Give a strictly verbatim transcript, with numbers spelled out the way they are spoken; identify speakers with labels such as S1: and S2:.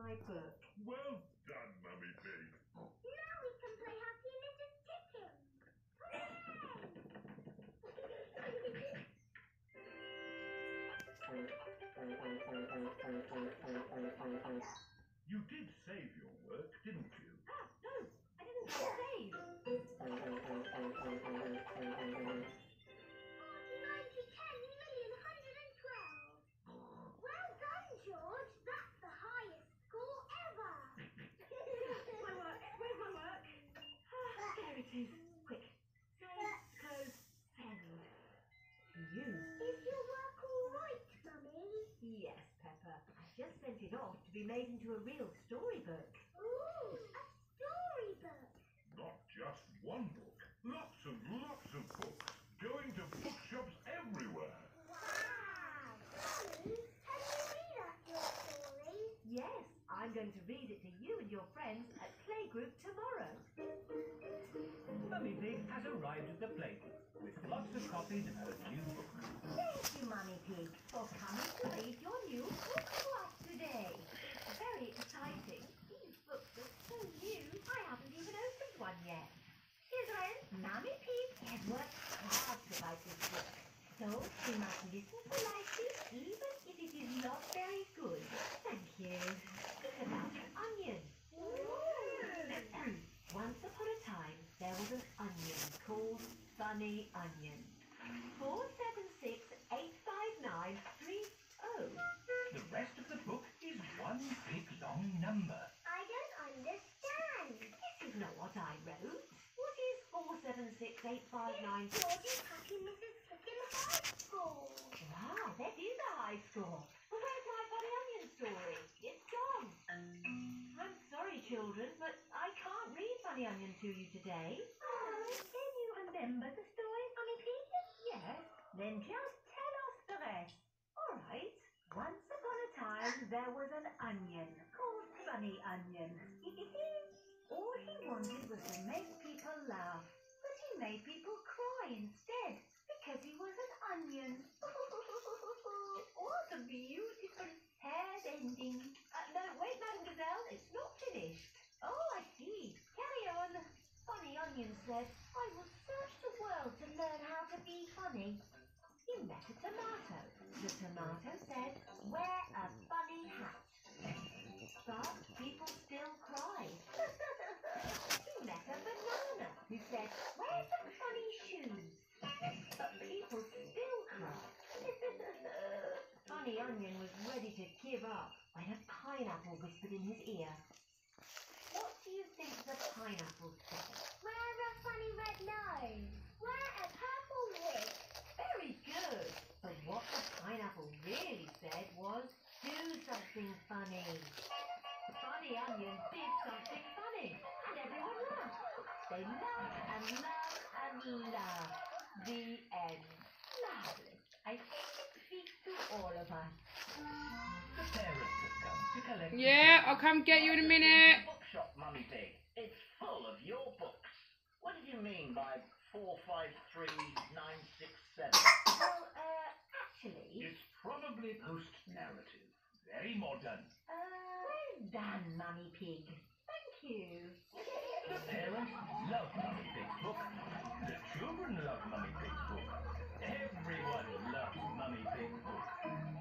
S1: my book.
S2: Well done, Mummy Pig.
S3: Now we can play Happy Missus Chicken. Hooray!
S2: You did save your work, didn't you?
S1: Ah, no, I didn't get saved.
S3: forty, ninety, ten million, one hundred twelve. Well done, George. That's the highest score ever.
S1: My work. Where's my work? Ah, there it is. Quick. Save, close, send. You.
S3: Is your work all right, Mummy?
S1: Yes, Pepper. I just sent it off to be made into a real storybook.
S3: Ooh, a storybook.
S2: Not just one book. Lots and lots of books. Going to bookshops everywhere.
S3: Wow. Mummy, can you read us your story?
S1: Yes, I'm going to read it to you and your friends at Playgroup tomorrow.
S4: Mummy Pig has arrived at the playgroup with lots of copies of her new book.
S1: Thank you, Mummy Pig, for coming to read your new book to us today. It's very exciting. These books are so new, I haven't even opened one yet. Children, Mummy Pig has worked hard to write this book, so you must listen politely even if it is not very good. Thank you. It's about an onion. Once upon a time, there was an onion called Funny Onion. Four seven six eight five nine three oh.
S4: The rest of the book is one big long number.
S3: I don't understand.
S1: This is not what I wrote. What is four seven six eight five nine?
S3: George's Happy Missus Chicken High School.
S1: Wow, that is a high score. But where's my Funny Onion story? It's gone. I'm sorry, children, but I can't read Funny Onion to you today.
S3: Oh, can you remember the story, Mummy Pig?
S1: Yes, then just tell us the rest. All right. Once upon a time, there was an onion called Funny Onion. All he wanted was to make people laugh, but he made people cry instead because he was an onion. What a beautiful, sad ending. Uh, no, wait, Mademoiselle, it's not finished. Oh, I see. Carry on. Funny Onion said, I will search the world to learn how to be funny. He met a tomato. The tomato said, wear a funny hat. But people still cried. He met a banana who said, wear some funny shoes. But people still cried. Funny Onion was ready to give up when a pineapple whispered in his ear. What do you think the pineapple said?
S3: Wear a funny red nose. Wear a purple wig.
S1: Very good. But what the pineapple really said was, do something funny. Funny Onion did something funny, and everyone laughed. They laughed and laughed and laughed. The end. Lovely. I think it speaks to all of us.
S4: The parents have come to collect.
S5: Yeah, I'll come get you in a minute.
S6: Bookshop, Mummy Pig. It's full of your books. What did you mean by four five three nine six seven?
S1: Well, uh, actually,
S4: It's probably post-narrative. Very modern.
S1: uh, well done, Mummy Pig. Thank you.
S4: The parents love Mummy Pig's book. The children love Mummy Pig's book. Everyone loves Mummy Pig's book.